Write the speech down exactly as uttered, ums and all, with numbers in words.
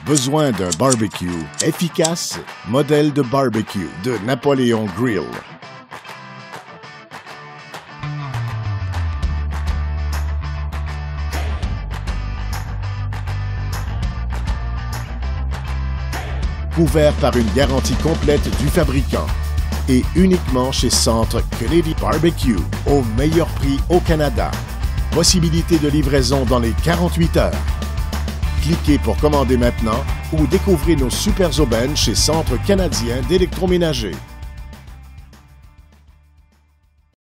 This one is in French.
Besoin d'un barbecue efficace? Modèle de barbecue de Napoléon Grill. Couvert par une garantie complète du fabricant et uniquement chez Centre Kennedy Barbecue, au meilleur prix au Canada. Possibilité de livraison dans les quarante-huit heures. Cliquez pour commander maintenant ou découvrez nos super aubaines chez Centre canadien d'électroménager.